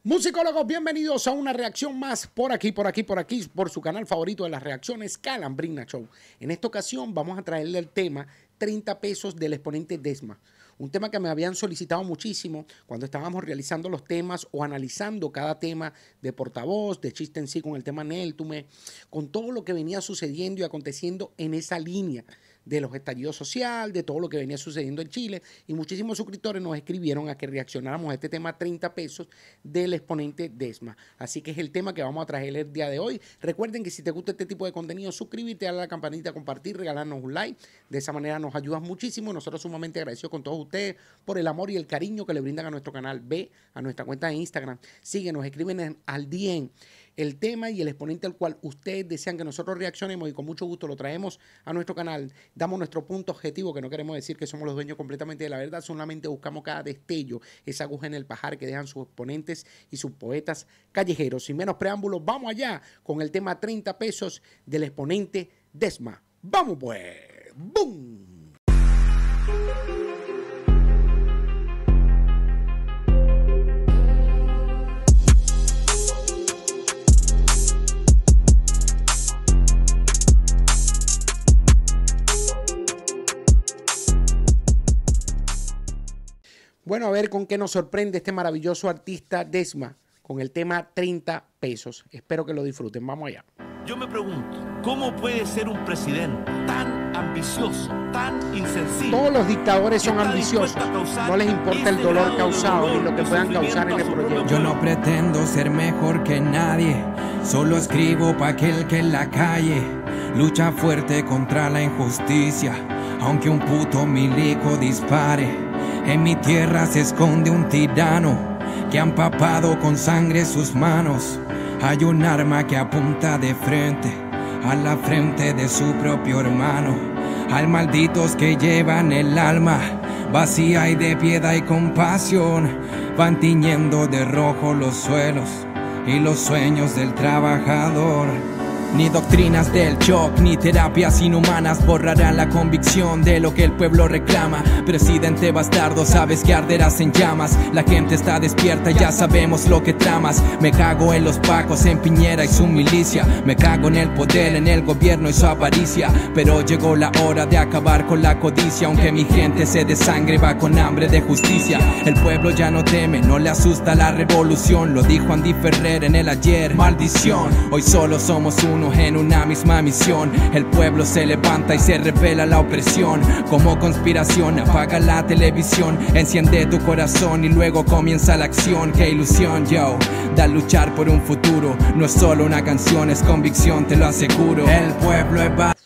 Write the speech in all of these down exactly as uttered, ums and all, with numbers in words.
Musicólogos, bienvenidos a una reacción más por aquí, por aquí, por aquí, por su canal favorito de las reacciones, Calambrina Show. En esta ocasión vamos a traerle el tema treinta pesos del exponente Desma. Un tema que me habían solicitado muchísimo cuando estábamos realizando los temas o analizando cada tema de portavoz, de chiste en sí con el tema Neltume, con todo lo que venía sucediendo y aconteciendo en esa línea de los estallidos sociales, de todo lo que venía sucediendo en Chile, y muchísimos suscriptores nos escribieron a que reaccionáramos a este tema treinta pesos del exponente Desma. Así que es el tema que vamos a traer el día de hoy. Recuerden que si te gusta este tipo de contenido, suscríbete, darle a la campanita, compartir, regalarnos un like. De esa manera nos ayudas muchísimo. Nosotros sumamente agradecidos con todos ustedes por el amor y el cariño que le brindan a nuestro canal. Ve a nuestra cuenta de Instagram, síguenos, escriben en, al D M el tema y el exponente al cual ustedes desean que nosotros reaccionemos, y con mucho gusto lo traemos a nuestro canal. Damos nuestro punto objetivo, que no queremos decir que somos los dueños completamente de la verdad, solamente buscamos cada destello, esa aguja en el pajar que dejan sus exponentes y sus poetas callejeros. Sin menos preámbulos, vamos allá con el tema treinta pesos del exponente Desma. ¡Vamos pues! ¡Bum! Bueno, a ver con qué nos sorprende este maravilloso artista Desma con el tema treinta pesos. Espero que lo disfruten. Vamos allá. Yo me pregunto, ¿cómo puede ser un presidente tan ambicioso, tan insensible? Todos los dictadores son ambiciosos. No les importa el dolor causado ni lo que puedan causar en el proyecto. Yo no pretendo ser mejor que nadie. Solo escribo para aquel que en la calle lucha fuerte contra la injusticia. Aunque un puto milico dispare, en mi tierra se esconde un tirano que ha empapado con sangre sus manos. Hay un arma que apunta de frente a la frente de su propio hermano. Hay malditos que llevan el alma vacía y de piedad y compasión. Van tiñendo de rojo los suelos y los sueños del trabajador. Ni doctrinas del shock, ni terapias inhumanas borrarán la convicción de lo que el pueblo reclama. Presidente bastardo, sabes que arderás en llamas. La gente está despierta, ya sabemos lo que tramas. Me cago en los pacos, en Piñera y su milicia. Me cago en el poder, en el gobierno y su avaricia. Pero llegó la hora de acabar con la codicia. Aunque mi gente se desangre, va con hambre de justicia. El pueblo ya no teme, no le asusta la revolución. Lo dijo Andy Ferrer en el ayer. Maldición, hoy solo somos uno en una misma misión. El pueblo se levanta y se revela la opresión. Como conspiración, apaga la televisión, enciende tu corazón y luego comienza la acción. Qué ilusión, yo, da luchar por un futuro. No es solo una canción, es convicción, te lo aseguro. El pueblo es va.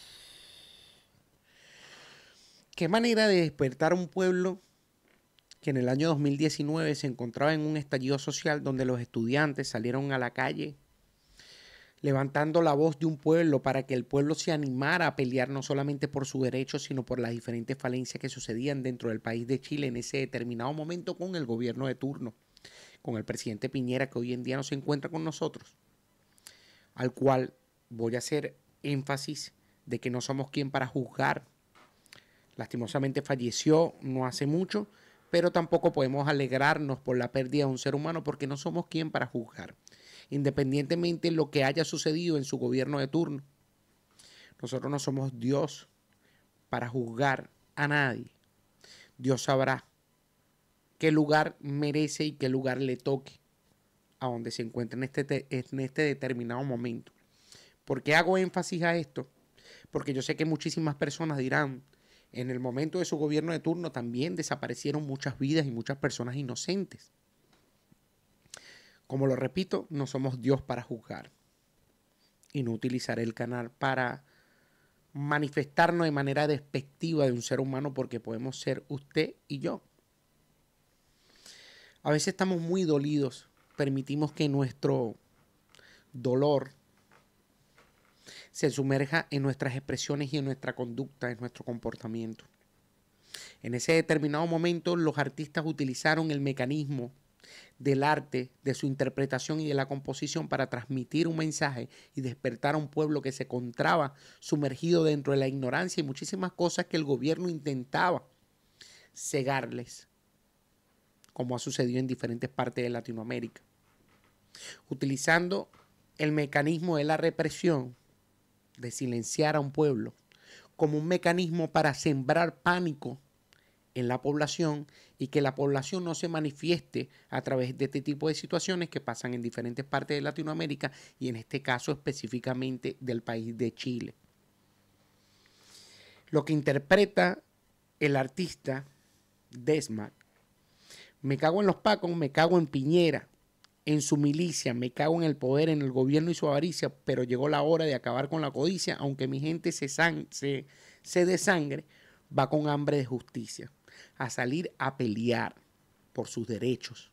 Qué manera de despertar a un pueblo que en el año dos mil diecinueve se encontraba en un estallido social donde los estudiantes salieron a la calle levantando la voz de un pueblo para que el pueblo se animara a pelear no solamente por sus derechos, sino por las diferentes falencias que sucedían dentro del país de Chile en ese determinado momento con el gobierno de turno, con el presidente Piñera, que hoy en día no se encuentra con nosotros, al cual voy a hacer énfasis de que no somos quien para juzgar. Lastimosamente falleció no hace mucho, pero tampoco podemos alegrarnos por la pérdida de un ser humano porque no somos quien para juzgar. Independientemente de lo que haya sucedido en su gobierno de turno, nosotros no somos Dios para juzgar a nadie. Dios sabrá qué lugar merece y qué lugar le toque a donde se encuentra en este, en este determinado momento. ¿Por qué hago énfasis a esto? Porque yo sé que muchísimas personas dirán, en el momento de su gobierno de turno también desaparecieron muchas vidas y muchas personas inocentes. Como lo repito, no somos Dios para juzgar y no utilizaré el canal para manifestarnos de manera despectiva de un ser humano porque podemos ser usted y yo. A veces estamos muy dolidos, permitimos que nuestro dolor se sumerja en nuestras expresiones y en nuestra conducta, en nuestro comportamiento. En ese determinado momento los artistas utilizaron el mecanismo del arte, de su interpretación y de la composición para transmitir un mensaje y despertar a un pueblo que se encontraba sumergido dentro de la ignorancia y muchísimas cosas que el gobierno intentaba cegarles. como ha sucedido en diferentes partes de Latinoamérica, utilizando el mecanismo de la represión, de silenciar a un pueblo, como un mecanismo para sembrar pánico en la población y que la población no se manifieste a través de este tipo de situaciones que pasan en diferentes partes de Latinoamérica y en este caso específicamente del país de Chile. Lo que interpreta el artista Desma: me cago en los pacos, me cago en Piñera, en su milicia, me cago en el poder, en el gobierno y su avaricia, pero llegó la hora de acabar con la codicia, aunque mi gente se, sang se, se desangre, va con hambre de justicia, a salir a pelear por sus derechos.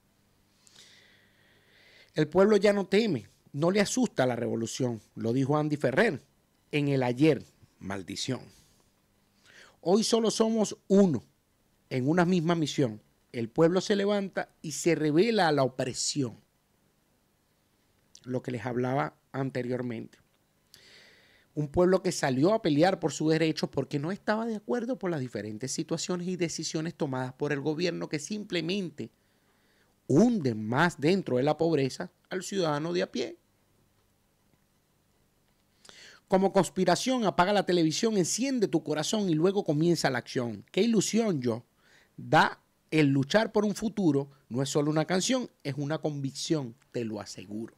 El pueblo ya no teme, no le asusta la revolución, lo dijo Andy Ferrer en el ayer, maldición. Hoy solo somos uno, en una misma misión. El pueblo se levanta y se revela a la opresión. Lo que les hablaba anteriormente. Un pueblo que salió a pelear por sus derechos porque no estaba de acuerdo por las diferentes situaciones y decisiones tomadas por el gobierno que simplemente hunden más dentro de la pobreza al ciudadano de a pie. Como conspiración, apaga la televisión, enciende tu corazón y luego comienza la acción. ¡Qué ilusión, yo! Da el luchar por un futuro, no es solo una canción, es una convicción, te lo aseguro.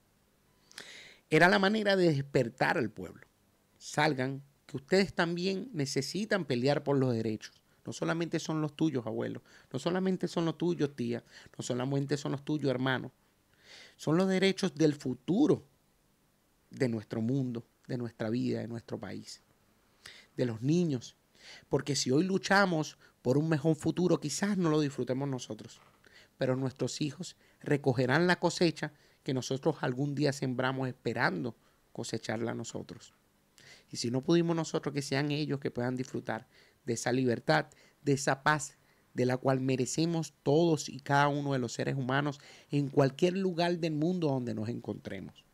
Era la manera de despertar al pueblo. Salgan, que ustedes también necesitan pelear por los derechos. No solamente son los tuyos, abuelo. No solamente son los tuyos, tía. No solamente son los tuyos, hermano. Son los derechos del futuro de nuestro mundo, de nuestra vida, de nuestro país. De los niños. Porque si hoy luchamos por un mejor futuro, quizás no lo disfrutemos nosotros, pero nuestros hijos recogerán la cosecha que nosotros algún día sembramos esperando cosecharla nosotros. Y si no pudimos nosotros, que sean ellos que puedan disfrutar de esa libertad, de esa paz, de la cual merecemos todos y cada uno de los seres humanos en cualquier lugar del mundo donde nos encontremos.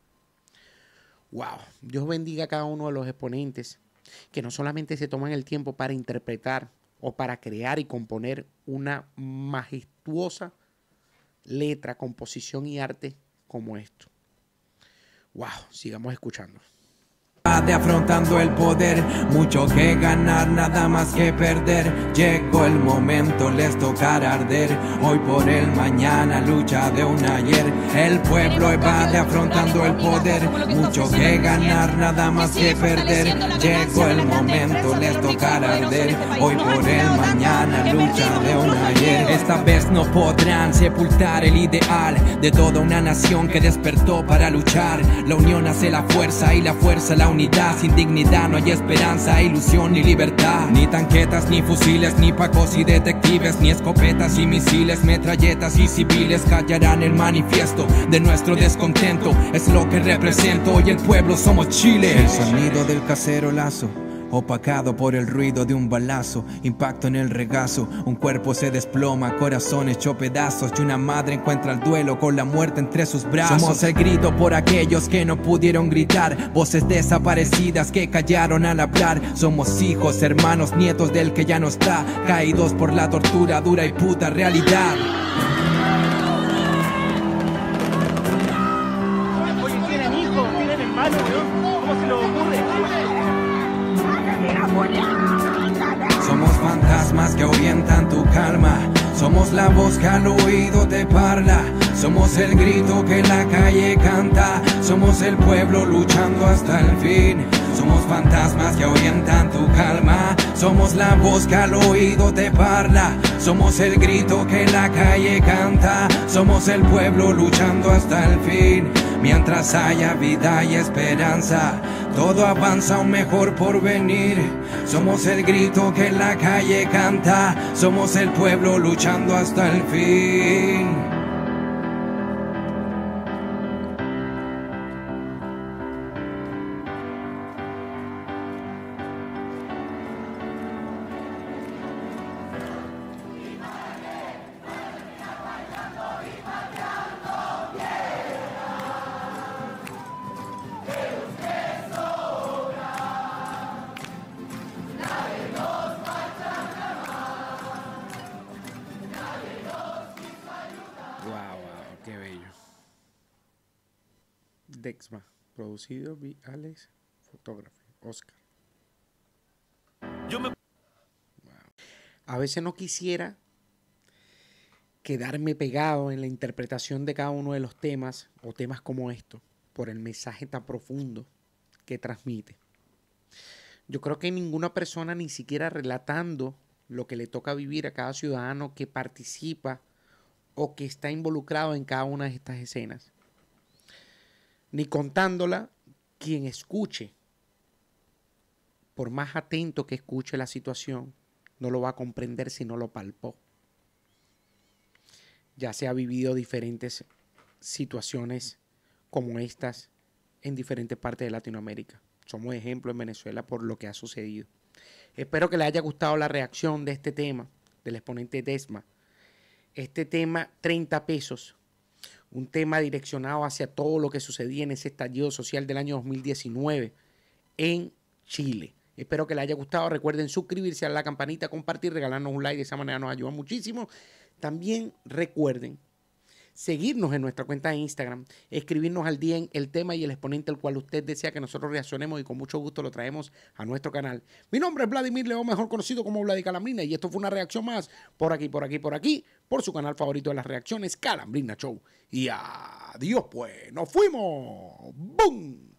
Wow, Dios bendiga a cada uno de los exponentes que no solamente se toman el tiempo para interpretar o para crear y componer una majestuosa letra, composición y arte como esto. Wow, sigamos escuchando. De afrontando el poder, mucho que ganar, nada más que perder. Llegó el momento, les tocará arder. Hoy por el mañana, lucha de un ayer. El pueblo evade afrontando el poder, mucho que ganar, nada más que perder. Llegó el momento, les tocará arder. Hoy por el mañana, lucha de un ayer. Esta vez no podrán sepultar el ideal de toda una nación que despertó para luchar. La unión hace la fuerza y la fuerza la unidad. Sin dignidad no hay esperanza, ilusión ni libertad. Ni tanquetas, ni fusiles, ni pacos y detectives, ni escopetas y misiles, metralletas y civiles callarán el manifiesto de nuestro descontento. Es lo que represento, hoy el pueblo somos Chile. El sonido del casero lazo, opacado por el ruido de un balazo, impacto en el regazo, un cuerpo se desploma, corazón hecho pedazos y una madre encuentra el duelo con la muerte entre sus brazos. Somos el grito por aquellos que no pudieron gritar, voces desaparecidas que callaron al hablar. Somos hijos, hermanos, nietos del que ya no está, caídos por la tortura dura y puta realidad. Oye, tienen hijos, tienen hermanos, ¿no? ¿Cómo se les ocurre? Somos fantasmas que ahuyentan tu calma. Somos la voz que al oído te parla. Somos el grito que la calle canta. Somos el pueblo luchando hasta el fin. Somos fantasmas que ahuyentan tu calma. Somos la voz que al oído te parla. Somos el grito que la calle canta. Somos el pueblo luchando hasta el fin. Mientras haya vida y esperanza, todo avanza a un mejor porvenir. Somos el grito que la calle canta. Somos el pueblo luchando hasta el fin. bello. Dexma, producido por Alex Photography, Oscar. Yo me... Wow. A veces no quisiera quedarme pegado en la interpretación de cada uno de los temas o temas como estos por el mensaje tan profundo que transmite. Yo creo que ninguna persona, ni siquiera relatando lo que le toca vivir a cada ciudadano que participa o que está involucrado en cada una de estas escenas, ni contándola, quien escuche, por más atento que escuche la situación, no lo va a comprender si no lo palpó. Ya se ha vivido diferentes situaciones como estas en diferentes partes de Latinoamérica. Somos ejemplo en Venezuela por lo que ha sucedido. Espero que les haya gustado la reacción de este tema, del exponente Desma. Este tema, treinta pesos, un tema direccionado hacia todo lo que sucedía en ese estallido social del año dos mil diecinueve en Chile. Espero que les haya gustado. Recuerden suscribirse a la campanita, compartir, regalarnos un like. De esa manera nos ayuda muchísimo. También recuerden seguirnos en nuestra cuenta de Instagram, escribirnos al D M el tema y el exponente al cual usted desea que nosotros reaccionemos y con mucho gusto lo traemos a nuestro canal. Mi nombre es Vladimir León, mejor conocido como Vladi Calambrina, y esto fue una reacción más por aquí, por aquí, por aquí, por su canal favorito de las reacciones, Calambrina Show. Y adiós pues, nos fuimos. ¡Bum!